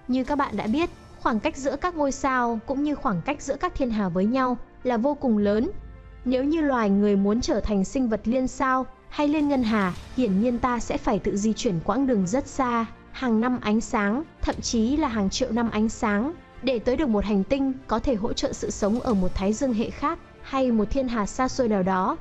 Như các bạn đã biết, khoảng cách giữa các ngôi sao cũng như khoảng cách giữa các thiên hà với nhau là vô cùng lớn. Nếu như loài người muốn trở thành sinh vật liên sao hay liên ngân hà, hiển nhiên ta sẽ phải tự di chuyển quãng đường rất xa, hàng năm ánh sáng, thậm chí là hàng triệu năm ánh sáng, để tới được một hành tinh có thể hỗ trợ sự sống ở một thái dương hệ khác hay một thiên hà xa xôi nào đó.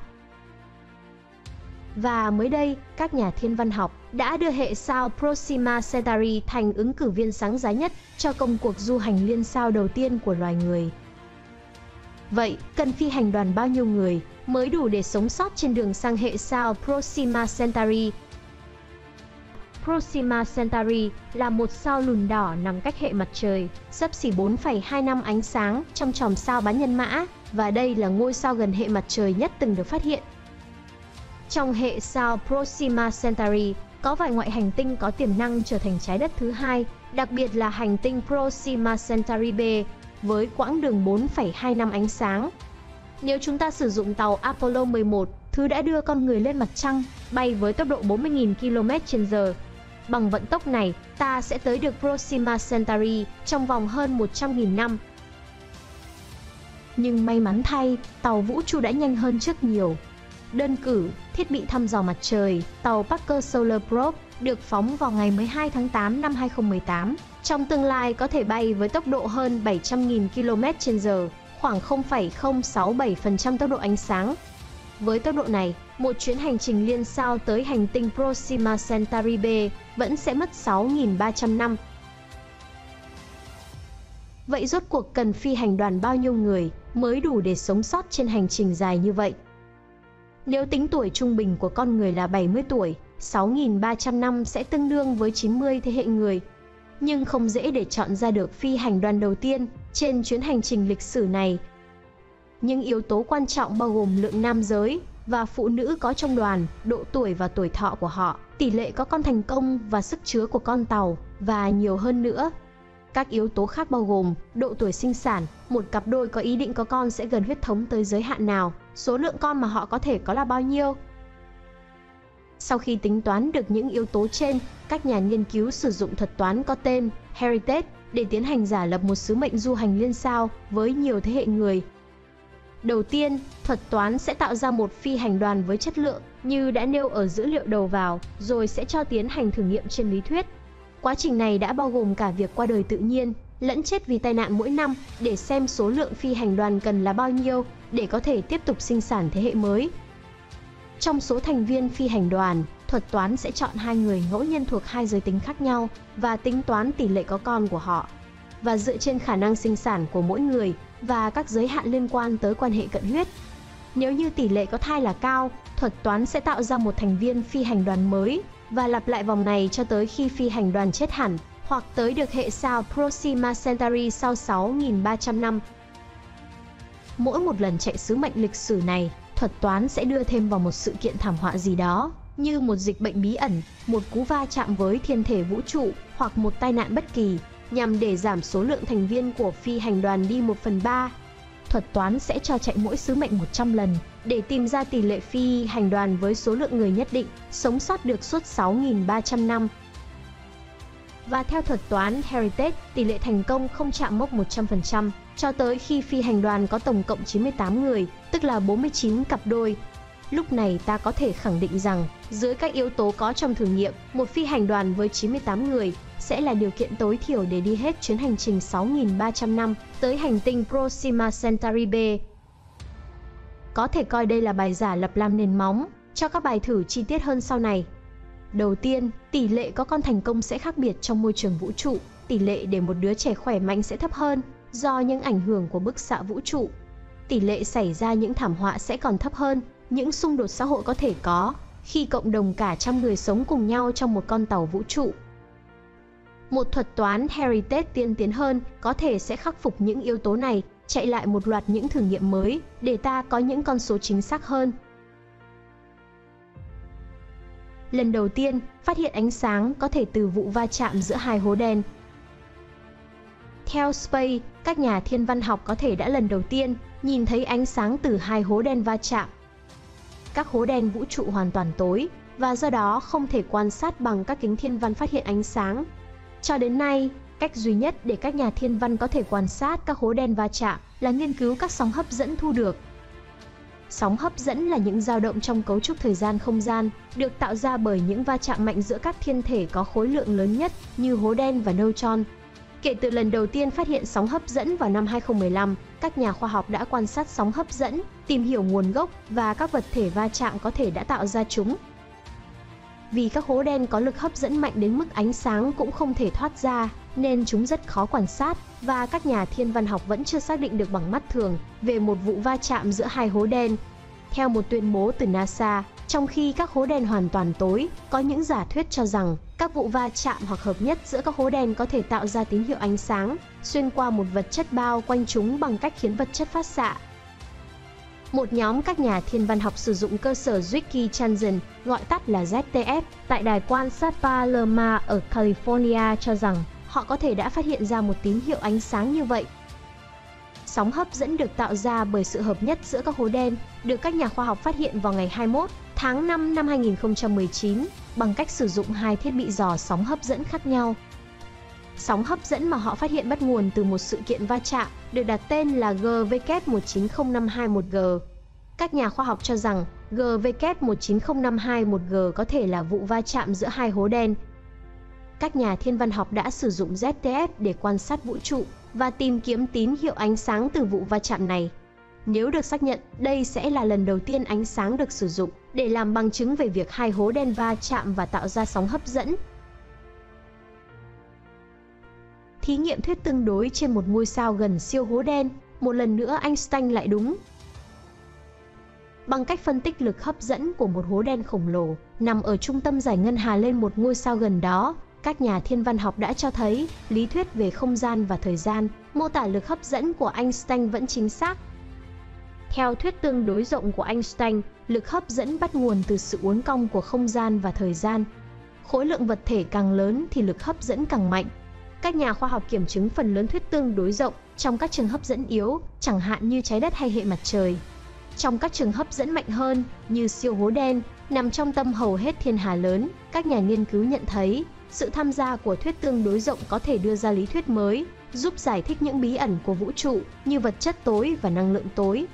Và mới đây, các nhà thiên văn học đã đưa hệ sao Proxima Centauri thành ứng cử viên sáng giá nhất cho công cuộc du hành liên sao đầu tiên của loài người. Vậy, cần phi hành đoàn bao nhiêu người mới đủ để sống sót trên đường sang hệ sao Proxima Centauri? Proxima Centauri là một sao lùn đỏ nằm cách hệ mặt trời, xấp xỉ 4,2 năm ánh sáng trong chòm sao Bán Nhân Mã, và đây là ngôi sao gần hệ mặt trời nhất từng được phát hiện. Trong hệ sao Proxima Centauri, có vài ngoại hành tinh có tiềm năng trở thành trái đất thứ hai, đặc biệt là hành tinh Proxima Centauri B với quãng đường 4,2 năm ánh sáng. Nếu chúng ta sử dụng tàu Apollo 11, thứ đã đưa con người lên mặt trăng, bay với tốc độ 40.000 km/h, bằng vận tốc này, ta sẽ tới được Proxima Centauri trong vòng hơn 100.000 năm. Nhưng may mắn thay, tàu vũ trụ đã nhanh hơn trước nhiều. Đơn cử, thiết bị thăm dò mặt trời, tàu Parker Solar Probe được phóng vào ngày 12 tháng 8 năm 2018. Trong tương lai có thể bay với tốc độ hơn 700.000 km/h, khoảng 0,067% tốc độ ánh sáng. Với tốc độ này, một chuyến hành trình liên sao tới hành tinh Proxima Centauri B vẫn sẽ mất 6.300 năm. Vậy rốt cuộc cần phi hành đoàn bao nhiêu người mới đủ để sống sót trên hành trình dài như vậy? Nếu tính tuổi trung bình của con người là 70 tuổi, 6.300 năm sẽ tương đương với 90 thế hệ người. Nhưng không dễ để chọn ra được phi hành đoàn đầu tiên trên chuyến hành trình lịch sử này. Những yếu tố quan trọng bao gồm lượng nam giới và phụ nữ có trong đoàn, độ tuổi và tuổi thọ của họ, tỷ lệ có con thành công và sức chứa của con tàu, và nhiều hơn nữa. Các yếu tố khác bao gồm độ tuổi sinh sản, một cặp đôi có ý định có con sẽ gần huyết thống tới giới hạn nào, số lượng con mà họ có thể có là bao nhiêu. Sau khi tính toán được những yếu tố trên, các nhà nghiên cứu sử dụng thuật toán có tên Heritage để tiến hành giả lập một sứ mệnh du hành liên sao với nhiều thế hệ người. Đầu tiên, thuật toán sẽ tạo ra một phi hành đoàn với chất lượng như đã nêu ở dữ liệu đầu vào, rồi sẽ cho tiến hành thử nghiệm trên lý thuyết. Quá trình này đã bao gồm cả việc qua đời tự nhiên, lẫn chết vì tai nạn mỗi năm để xem số lượng phi hành đoàn cần là bao nhiêu để có thể tiếp tục sinh sản thế hệ mới. Trong số thành viên phi hành đoàn, thuật toán sẽ chọn 2 người ngẫu nhiên thuộc 2 giới tính khác nhau và tính toán tỷ lệ có con của họ. Và dựa trên khả năng sinh sản của mỗi người và các giới hạn liên quan tới quan hệ cận huyết. Nếu như tỷ lệ có thai là cao, thuật toán sẽ tạo ra một thành viên phi hành đoàn mới và lặp lại vòng này cho tới khi phi hành đoàn chết hẳn hoặc tới được hệ sao Proxima Centauri sau 6.300 năm. Mỗi một lần chạy sứ mệnh lịch sử này, thuật toán sẽ đưa thêm vào một sự kiện thảm họa gì đó, như một dịch bệnh bí ẩn, một cú va chạm với thiên thể vũ trụ hoặc một tai nạn bất kỳ, nhằm để giảm số lượng thành viên của phi hành đoàn đi 1/3. Thuật toán sẽ cho chạy mỗi sứ mệnh 100 lần để tìm ra tỷ lệ phi hành đoàn với số lượng người nhất định sống sót được suốt 6.300 năm. Và theo thuật toán Heritage, tỷ lệ thành công không chạm mốc 100% cho tới khi phi hành đoàn có tổng cộng 98 người, tức là 49 cặp đôi. Lúc này ta có thể khẳng định rằng, dưới các yếu tố có trong thử nghiệm, một phi hành đoàn với 98 người sẽ là điều kiện tối thiểu để đi hết chuyến hành trình 6.300 năm tới hành tinh Proxima Centauri B. Có thể coi đây là bài giả lập làm nền móng cho các bài thử chi tiết hơn sau này. Đầu tiên, tỷ lệ có con thành công sẽ khác biệt trong môi trường vũ trụ. Tỷ lệ để một đứa trẻ khỏe mạnh sẽ thấp hơn do những ảnh hưởng của bức xạ vũ trụ. Tỷ lệ xảy ra những thảm họa sẽ còn thấp hơn những xung đột xã hội có thể có khi cộng đồng cả trăm người sống cùng nhau trong một con tàu vũ trụ. Một thuật toán Heritage tiên tiến hơn có thể sẽ khắc phục những yếu tố này, chạy lại một loạt những thử nghiệm mới để ta có những con số chính xác hơn. Lần đầu tiên, phát hiện ánh sáng có thể từ vụ va chạm giữa 2 hố đen. Theo Space, các nhà thiên văn học có thể đã lần đầu tiên nhìn thấy ánh sáng từ 2 hố đen va chạm. Các hố đen vũ trụ hoàn toàn tối và do đó không thể quan sát bằng các kính thiên văn phát hiện ánh sáng. Cho đến nay, Cách duy nhất để các nhà thiên văn có thể quan sát các hố đen va chạm là nghiên cứu các sóng hấp dẫn thu được. Sóng hấp dẫn là những dao động trong cấu trúc thời gian không gian, được tạo ra bởi những va chạm mạnh giữa các thiên thể có khối lượng lớn nhất như hố đen và neutron. Kể từ lần đầu tiên phát hiện sóng hấp dẫn vào năm 2015, các nhà khoa học đã quan sát sóng hấp dẫn, tìm hiểu nguồn gốc và các vật thể va chạm có thể đã tạo ra chúng. Vì các hố đen có lực hấp dẫn mạnh đến mức ánh sáng cũng không thể thoát ra, nên chúng rất khó quan sát, và các nhà thiên văn học vẫn chưa xác định được bằng mắt thường về một vụ va chạm giữa hai hố đen. Theo một tuyên bố từ NASA, trong khi các hố đen hoàn toàn tối, có những giả thuyết cho rằng các vụ va chạm hoặc hợp nhất giữa các hố đen có thể tạo ra tín hiệu ánh sáng xuyên qua một vật chất bao quanh chúng bằng cách khiến vật chất phát xạ. Một nhóm các nhà thiên văn học sử dụng cơ sở Zwicky Transit, gọi tắt là ZTF, tại đài quan sát Palomar ở California cho rằng họ có thể đã phát hiện ra một tín hiệu ánh sáng như vậy. Sóng hấp dẫn được tạo ra bởi sự hợp nhất giữa các hố đen, được các nhà khoa học phát hiện vào ngày 21 tháng 5 năm 2019 bằng cách sử dụng hai thiết bị dò sóng hấp dẫn khác nhau. Sóng hấp dẫn mà họ phát hiện bắt nguồn từ một sự kiện va chạm được đặt tên là GW19051G. Các nhà khoa học cho rằng GW19051G có thể là vụ va chạm giữa hai hố đen. Các nhà thiên văn học đã sử dụng ZTF để quan sát vũ trụ và tìm kiếm tín hiệu ánh sáng từ vụ va chạm này. Nếu được xác nhận, đây sẽ là lần đầu tiên ánh sáng được sử dụng để làm bằng chứng về việc hai hố đen va chạm và tạo ra sóng hấp dẫn. Thí nghiệm thuyết tương đối trên một ngôi sao gần siêu hố đen, một lần nữa Einstein lại đúng. Bằng cách phân tích lực hấp dẫn của một hố đen khổng lồ nằm ở trung tâm giải ngân hà lên một ngôi sao gần đó, các nhà thiên văn học đã cho thấy lý thuyết về không gian và thời gian mô tả lực hấp dẫn của Einstein vẫn chính xác. Theo thuyết tương đối rộng của Einstein, lực hấp dẫn bắt nguồn từ sự uốn cong của không gian và thời gian. Khối lượng vật thể càng lớn thì lực hấp dẫn càng mạnh. Các nhà khoa học kiểm chứng phần lớn thuyết tương đối rộng trong các trường hấp dẫn yếu, chẳng hạn như trái đất hay hệ mặt trời. Trong các trường hấp dẫn mạnh hơn, như siêu hố đen, nằm trong tâm hầu hết thiên hà lớn, các nhà nghiên cứu nhận thấy sự tham gia của thuyết tương đối rộng có thể đưa ra lý thuyết mới, giúp giải thích những bí ẩn của vũ trụ như vật chất tối và năng lượng tối.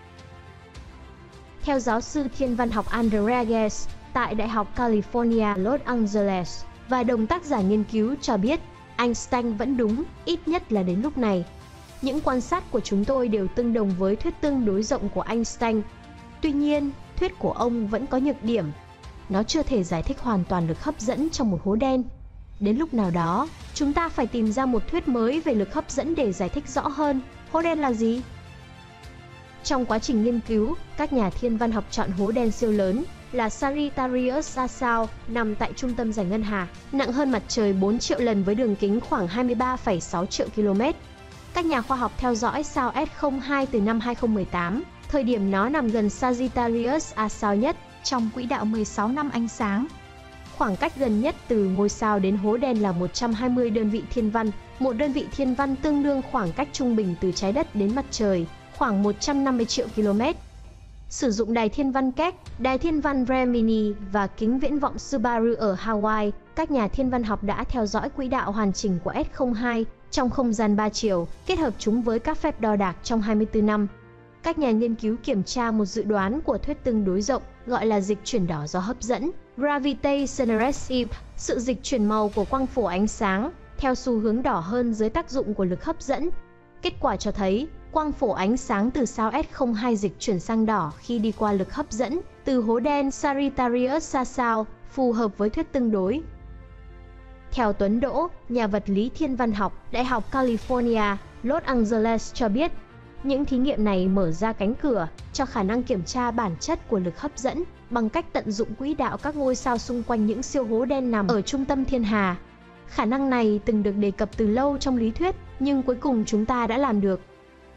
Theo giáo sư thiên văn học Andrea Ghez tại Đại học California, Los Angeles và đồng tác giả nghiên cứu cho biết, Einstein vẫn đúng, ít nhất là đến lúc này. Những quan sát của chúng tôi đều tương đồng với thuyết tương đối rộng của Einstein. Tuy nhiên, thuyết của ông vẫn có nhược điểm. Nó chưa thể giải thích hoàn toàn lực hấp dẫn trong một hố đen. Đến lúc nào đó, chúng ta phải tìm ra một thuyết mới về lực hấp dẫn để giải thích rõ hơn hố đen là gì. Trong quá trình nghiên cứu, các nhà thiên văn học chọn hố đen siêu lớn là Sagittarius A sao nằm tại trung tâm giải ngân hà, nặng hơn mặt trời 4 triệu lần với đường kính khoảng 23,6 triệu km. Các nhà khoa học theo dõi sao S02 từ năm 2018, thời điểm nó nằm gần Sagittarius A sao nhất, trong quỹ đạo 16 năm ánh sáng. Khoảng cách gần nhất từ ngôi sao đến hố đen là 120 đơn vị thiên văn. Một đơn vị thiên văn tương đương khoảng cách trung bình từ trái đất đến mặt trời, khoảng 150 triệu km. Sử dụng đài thiên văn Keck, đài thiên văn Gemini và kính viễn vọng Subaru ở Hawaii, các nhà thiên văn học đã theo dõi quỹ đạo hoàn chỉnh của S02 trong không gian 3 chiều, kết hợp chúng với các phép đo đạc trong 24 năm. Các nhà nghiên cứu kiểm tra một dự đoán của thuyết tương đối rộng gọi là dịch chuyển đỏ do hấp dẫn, gravitational, sự dịch chuyển màu của quang phổ ánh sáng, theo xu hướng đỏ hơn dưới tác dụng của lực hấp dẫn. Kết quả cho thấy, quang phổ ánh sáng từ sao S02 dịch chuyển sang đỏ khi đi qua lực hấp dẫn từ hố đen Sagittarius A sao, phù hợp với thuyết tương đối. Theo Tuấn Đỗ, nhà vật lý thiên văn học, Đại học California, Los Angeles cho biết, những thí nghiệm này mở ra cánh cửa cho khả năng kiểm tra bản chất của lực hấp dẫn bằng cách tận dụng quỹ đạo các ngôi sao xung quanh những siêu hố đen nằm ở trung tâm thiên hà. Khả năng này từng được đề cập từ lâu trong lý thuyết, nhưng cuối cùng chúng ta đã làm được.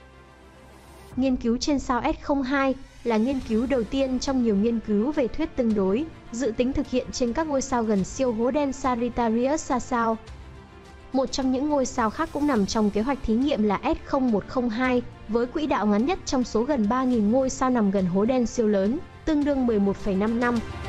Nghiên cứu trên sao S02 là nghiên cứu đầu tiên trong nhiều nghiên cứu về thuyết tương đối, dự tính thực hiện trên các ngôi sao gần siêu hố đen Sagittarius A sao. Một trong những ngôi sao khác cũng nằm trong kế hoạch thí nghiệm là S0102, với quỹ đạo ngắn nhất trong số gần 3.000 ngôi sao nằm gần hố đen siêu lớn, tương đương 11,5 năm.